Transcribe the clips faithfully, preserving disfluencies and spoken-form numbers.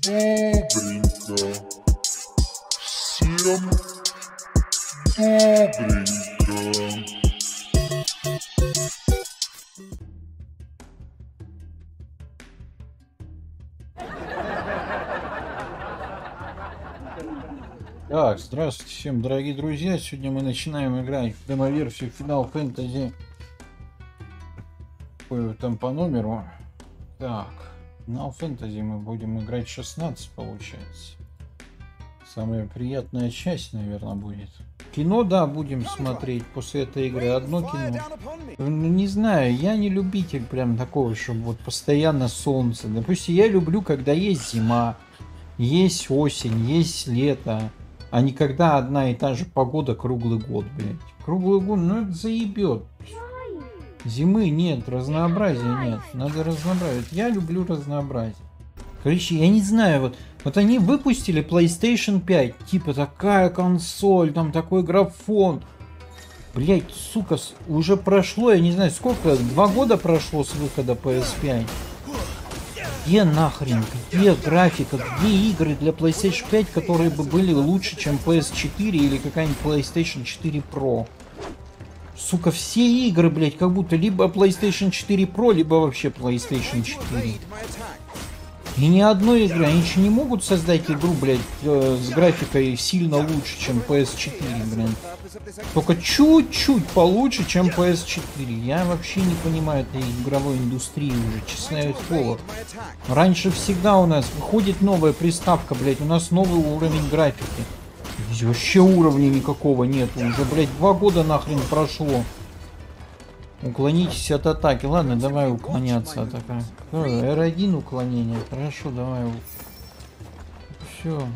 Добренько. Всем добренько. Так, здравствуйте всем, дорогие друзья. Сегодня мы начинаем играть в демо-версию Final Fantasy. Какой там по номеру? Так, Final Fantasy мы будем играть шестнадцать, получается. Самая приятная часть, наверное, будет. Кино, да, будем смотреть после этой игры. Одно кино. Ну, не знаю, я не любитель прям такого, чтобы вот постоянно солнце. Допустим, я люблю, когда есть зима, есть осень, есть лето. А не когда одна и та же погода круглый год, блядь. Круглый год, ну это заебет. Зимы нет, разнообразия нет. Надо разнообразить. Я люблю разнообразие. Короче, я не знаю, вот, вот они выпустили PlayStation пять. Типа такая консоль, там такой графон. Блядь, сука, уже прошло, я не знаю, сколько, два года прошло с выхода пи эс пять. Где нахрен, где графика, где игры для PlayStation пять, которые бы были лучше, чем пи эс четыре или какая-нибудь PlayStation четыре Pro? Сука, все игры, блять, как будто либо PlayStation четыре Pro, либо вообще PlayStation четыре. И ни одной игры, они еще не могут создать игру, блять, э, с графикой сильно лучше, чем пи эс четыре, блин. Только чуть-чуть получше, чем пи эс четыре. Я вообще не понимаю этой игровой индустрии уже, честное слово. Раньше всегда у нас выходит новая приставка, блять, у нас новый уровень графики. Здесь вообще уровня никакого нету. Уже, блять, два года нахрен прошло. Уклонитесь от атаки. Ладно, давай уклоняться от атаки. эр один уклонение. Хорошо, давай. Все.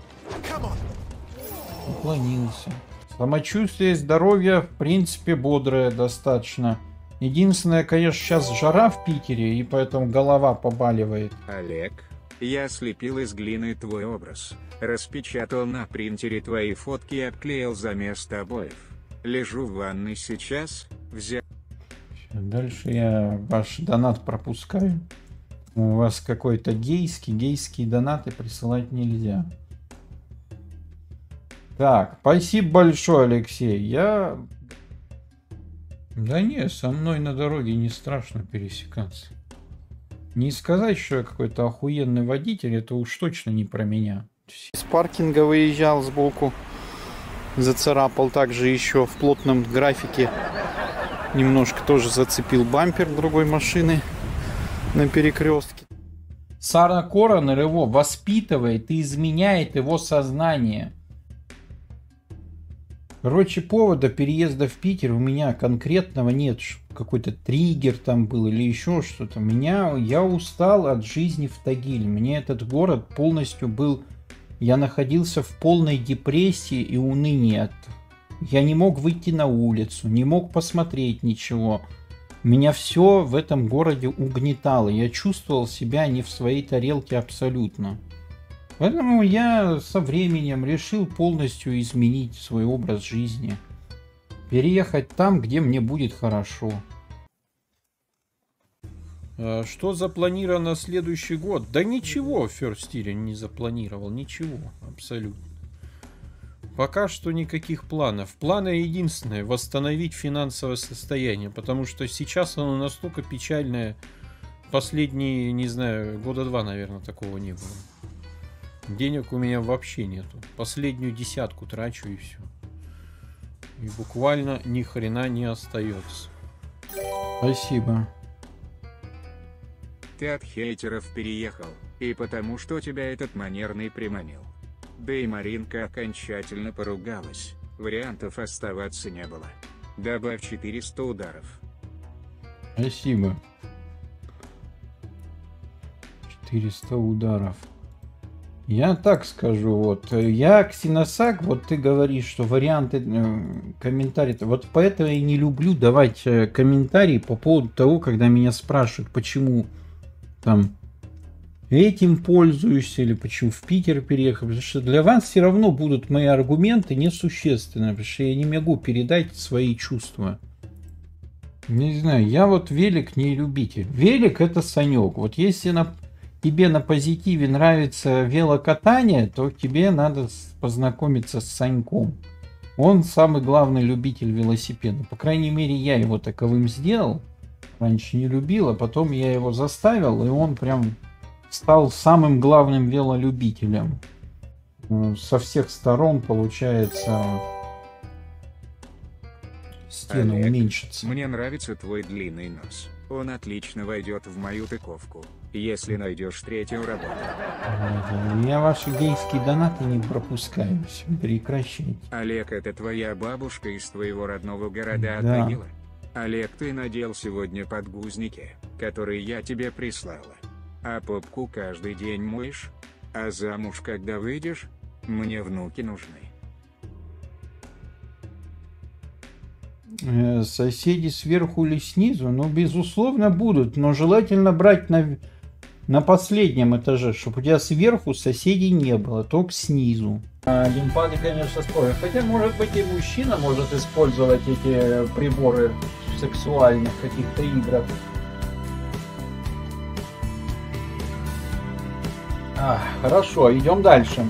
Уклонился. Самочувствие, здоровье, в принципе, бодрое достаточно. Единственное, конечно, сейчас жара в Питере, и поэтому голова побаливает. Олег, я слепил из глины твой образ, распечатал на принтере твои фотки и обклеил за место обоев. Лежу в ванной сейчас, взял... Дальше я ваш донат пропускаю. У вас какой-то гейский, гейские донаты присылать нельзя. Так, спасибо большое, Алексей. Я... Да не, со мной на дороге не страшно пересекаться. Не сказать, что я какой-то охуенный водитель, это уж точно не про меня. С паркинга выезжал сбоку. Зацарапал также еще в плотном графике. Немножко тоже зацепил бампер другой машины на перекрестке. Сара Коронер его воспитывает и изменяет его сознание. Короче, повода переезда в Питер у меня конкретного нет. Какой-то триггер там был или еще что-то. Меня, я устал от жизни в Тагиле. Мне этот город полностью был... Я находился в полной депрессии и унынии от... Я не мог выйти на улицу, не мог посмотреть ничего. Меня все в этом городе угнетало. Я чувствовал себя не в своей тарелке абсолютно. Поэтому я со временем решил полностью изменить свой образ жизни. Переехать там, где мне будет хорошо. А что запланировано на следующий год? Да ничего First Year не запланировал. Ничего. Абсолютно. Пока что никаких планов. Планы единственное — восстановить финансовое состояние. Потому что сейчас оно настолько печальное. Последние, не знаю, года два, наверное, такого не было. Денег у меня вообще нету. Последнюю десятку трачу и все. И буквально ни хрена не остается. Спасибо. Ты от хейтеров переехал, и потому что тебя этот манерный приманил. Да и Маринка окончательно поругалась, вариантов оставаться не было. Добавь четыреста ударов. Спасибо. четыреста ударов. Я так скажу, вот, я Ксеносак, вот ты говоришь, что варианты э, комментариев, вот поэтому я не люблю давать э, комментарии по поводу того, когда меня спрашивают, почему там этим пользуюсь или почему в Питер переехал, потому что для вас все равно будут мои аргументы несущественны, потому что я не могу передать свои чувства. Не знаю, я вот велик не любитель. Велик — это Санек. Вот если на тебе на позитиве нравится велокатание, то тебе надо познакомиться с Саньком. Он самый главный любитель велосипеда. По крайней мере, я его таковым сделал. Раньше не любил, а потом я его заставил, и он прям стал самым главным велолюбителем. Со всех сторон, получается, стены Олег, уменьшатся. Мне нравится твой длинный нос. Он отлично войдет в мою тыковку, если найдешь третью работу. Я ваши гейские донаты не пропускаю. Все, прекращайте. Олег, это твоя бабушка из твоего родного города Да. Атагила? Олег, ты надел сегодня подгузники, которые я тебе прислала. А попку каждый день моешь? А замуж когда выйдешь? Мне внуки нужны. Э, Соседи сверху или снизу? Ну, безусловно, будут. Но желательно брать на, на последнем этаже, чтобы у тебя сверху соседей не было, только снизу. А, геймпады, конечно, спорят. Хотя, может быть, и мужчина может использовать эти приборы в сексуальных каких-то играх. А, хорошо, идем дальше.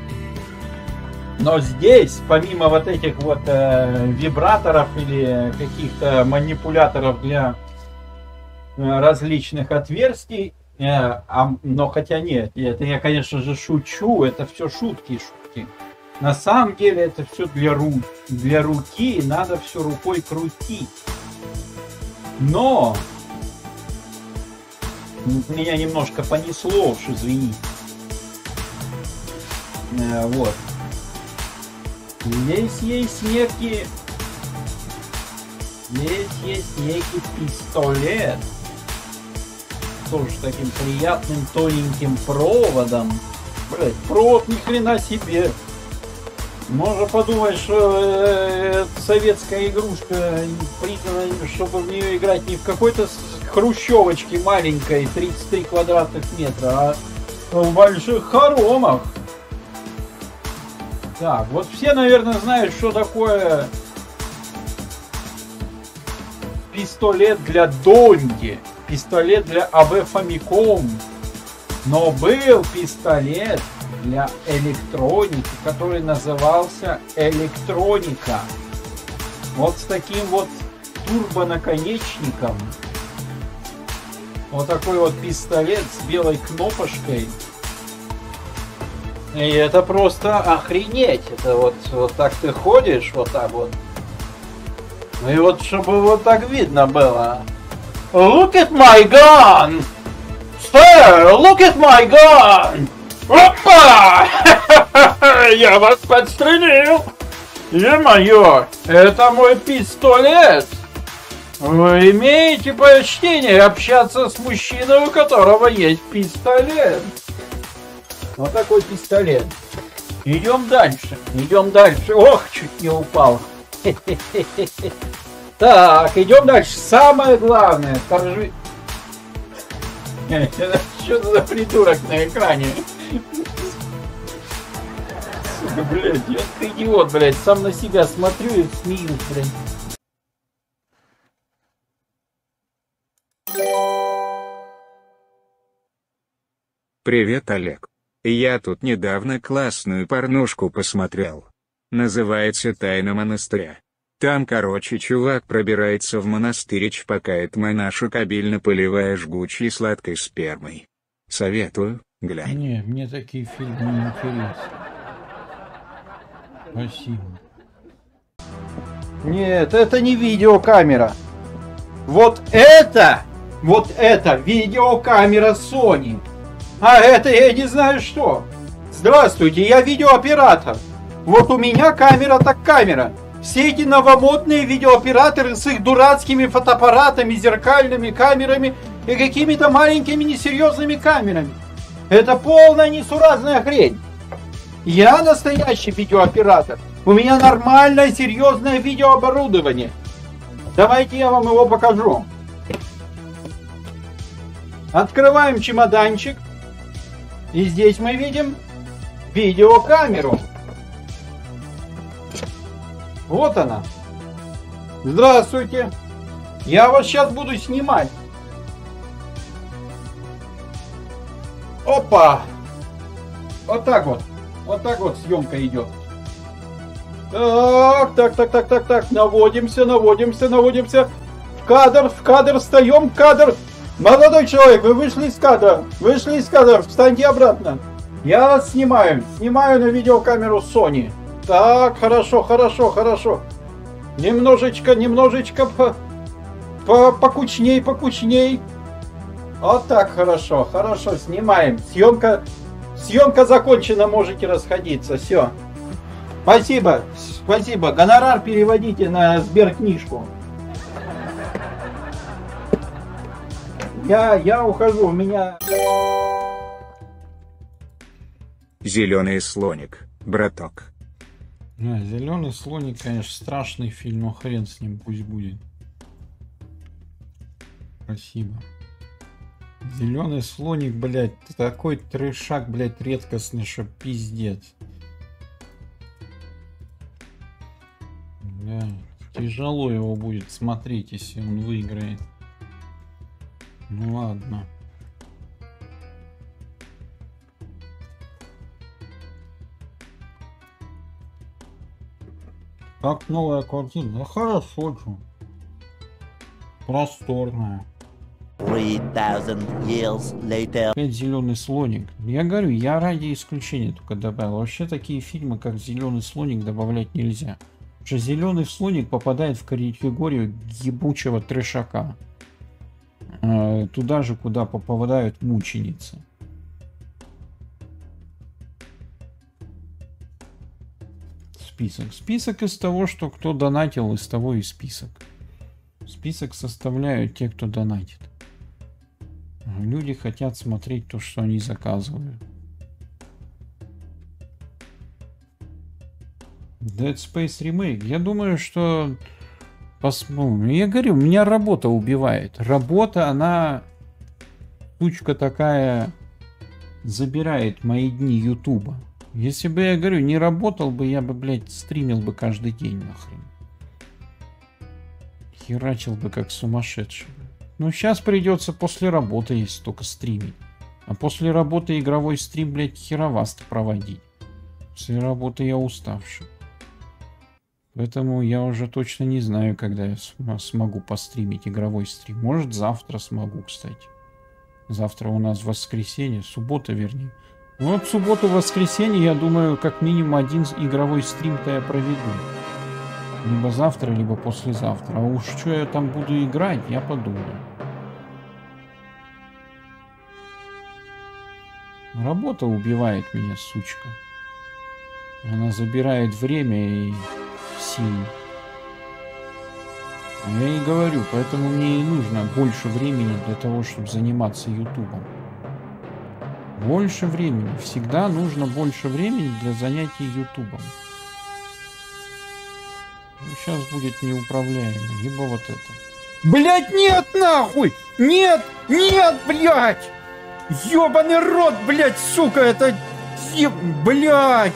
Но здесь, помимо вот этих вот э, вибраторов или каких-то манипуляторов для э, различных отверстий, э, а, но хотя нет, это я, конечно же, шучу, это все шутки, шутки. На самом деле это все для рук, для руки, надо все рукой крутить. Но меня немножко понесло, уж извини. Э, вот. Здесь есть некий... Здесь есть некий пистолет. Тоже таким приятным тоненьким проводом. Блять, провод ни хрена себе. Можно подумать, что э, советская игрушка признана, чтобы в нее играть не в какой-то хрущевочке маленькой, тридцать три квадратных метра, а в больших хоромах. Так, вот все, наверное, знают, что такое пистолет для Донги, пистолет для эй ви Famicom. Но был пистолет для электроники, который назывался Электроника. Вот с таким вот турбонаконечником. Вот такой вот пистолет с белой кнопочкой. И это просто охренеть. Это вот, вот так ты ходишь, вот так вот. Ну и вот, чтобы вот так видно было. Look at my gun! Sir, look at my gun! Опа! Я вас подстрелил! Е-мое, это мой пистолет! Вы имеете почтение общаться с мужчиной, у которого есть пистолет? Вот такой пистолет. Идем дальше. Идем дальше. Ох, чуть не упал. Так, идем дальше. Самое главное. Скажи... Что за придурок на экране? Сука, блядь, я ты идиот, блядь. Сам на себя смотрю и смеюсь, блядь. Привет, Олег. Я тут недавно классную порнушку посмотрел. Называется «Тайна монастыря». Там, короче, чувак пробирается в монастырь и чпокает монашек, обильно поливая жгучей сладкой спермой. Советую, глянь. Не, мне такие фильмы не интересны. Спасибо. Нет, это не видеокамера. Вот это, вот это видеокамера Sony. А это я не знаю что. Здравствуйте, я видеооператор. Вот у меня камера так камера. Все эти новомодные видеооператоры с их дурацкими фотоаппаратами, зеркальными камерами и какими-то маленькими несерьезными камерами. Это полная несуразная хрень. Я настоящий видеооператор. У меня нормальное, серьезное видеооборудование. Давайте я вам его покажу. Открываем чемоданчик. И здесь мы видим видеокамеру. Вот она. Здравствуйте. Я вас сейчас буду снимать. Опа! Вот так вот. Вот так вот съемка идет. Так, так, так, так, так, так. Наводимся, наводимся, наводимся. В кадр, в кадр, встаем, в кадр. Молодой человек, вы вышли из кадра. Вышли из кадра, встаньте обратно. Я вас снимаю. Снимаю на видеокамеру Sony. Так, хорошо, хорошо, хорошо. Немножечко, немножечко по, по, покучней, покучней. Вот так, хорошо, хорошо, снимаем. Съемка, съемка закончена, можете расходиться. Все. Спасибо, спасибо. Гонорар переводите на Сберкнижку. Я, я ухожу, у меня... Зеленый слоник, браток. Да, Зеленый слоник, конечно, страшный фильм, но хрен с ним, пусть будет. Спасибо. Зеленый слоник, блядь, такой трешак, блядь, редкостный, что пиздец. Да, тяжело его будет смотреть, если он выиграет. Ну ладно. Как новая квартира? Да хорошо, чё. Просторная. three thousand years later. Опять Зеленый слоник. Я говорю, я ради исключения только добавил. Вообще такие фильмы, как Зеленый слоник, добавлять нельзя. Потому что Зеленый слоник попадает в категорию ебучего трешака. Э, туда же, куда попадают мученицы. Список. Список из того, что кто донатил, из того и список. Список составляют те, кто донатит. Люди хотят смотреть то, что они заказывают. Dead Space Remake. Я думаю, что... Посмотрим. Я говорю, меня работа убивает. Работа, она... Штучка такая... Забирает мои дни Ютуба. Если бы, я говорю, не работал бы, я бы, блядь, стримил бы каждый день нахрен. Херачил бы как сумасшедший. Ну, сейчас придется после работы, если только стримить. А после работы игровой стрим, блядь, хероваст проводить. После работы я уставший. Поэтому я уже точно не знаю, когда я смогу постримить игровой стрим. Может, завтра смогу, кстати. Завтра у нас воскресенье, суббота, вернее. Ну, вот в субботу-воскресенье, я думаю, как минимум один игровой стрим-то я проведу. Либо завтра, либо послезавтра. А уж что я там буду играть, я подумаю. Работа убивает меня, сучка. Она забирает время и силы. Я и говорю, поэтому мне и нужно больше времени для того, чтобы заниматься ютубом. Больше времени. Всегда нужно больше времени для занятий ютубом. Ну, сейчас будет неуправляемый. Либо вот это. Блять, нет, нахуй! Нет! Нет, блять! Ёбаный рот, блять, сука, это... Еб... Блять!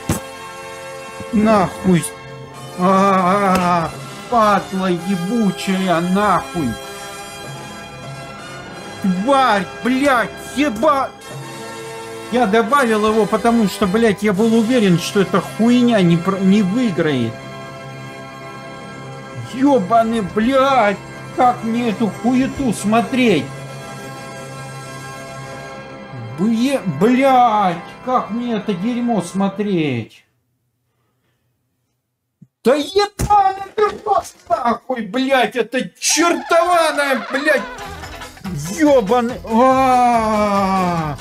Нахуй! А-а-а! Падла ебучая, нахуй! Тварь, блять, еба... Я добавил его, потому что, блять, я был уверен, что эта хуйня не, про... не выиграет. Ёбаный, блядь! Как мне эту хуету смотреть? Бле... Блядь! Как мне это дерьмо смотреть? Да ебаный ты нахуй, блядь! Это чертованная, блядь! Ёбаный... А-а-а!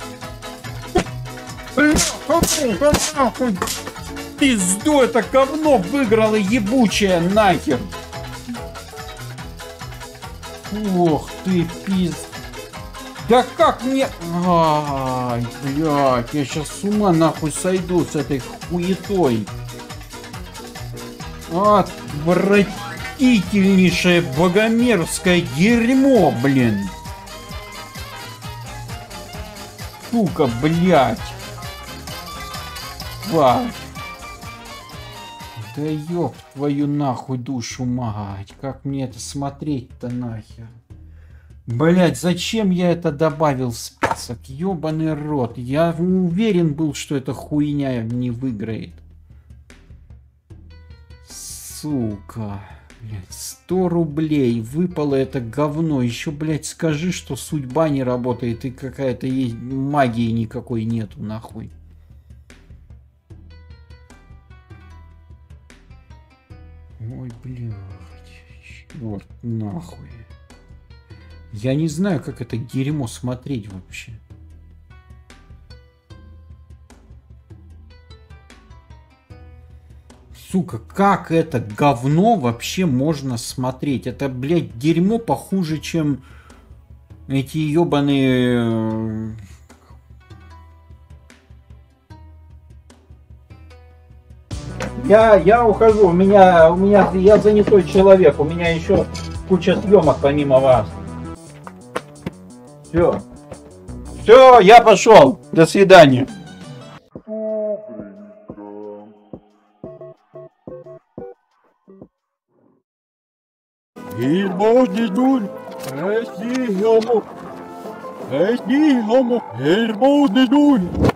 Пизду, это говно выиграло ебучее нахер. Ох ты, пиз... Да как мне... Ай, блядь, я сейчас с ума нахуй сойду с этой хуетой. Отвратительнейшее богомерзкое дерьмо, блин. Сука, блядь. Тварь. Да ёб твою нахуй душу мать. Как мне это смотреть-то нахер? Блять, зачем я это добавил в список? Ёбаный рот. Я уверен был, что эта хуйня не выиграет. Сука. Блять, сто рублей. Выпало это говно. Еще, блять, скажи, что судьба не работает и какая-то есть магии никакой нету, нахуй. Ой, блядь. Черт, нахуй. Я не знаю, как это дерьмо смотреть вообще. Сука, как это говно вообще можно смотреть? Это, блядь, дерьмо похуже, чем эти ебаные... Я, я ухожу, у меня, у меня, я занятой человек, у меня еще куча съемок помимо вас. Все. Все, я пошел. До свидания. Hermodidun, esi homo, esi homo, Hermodidun.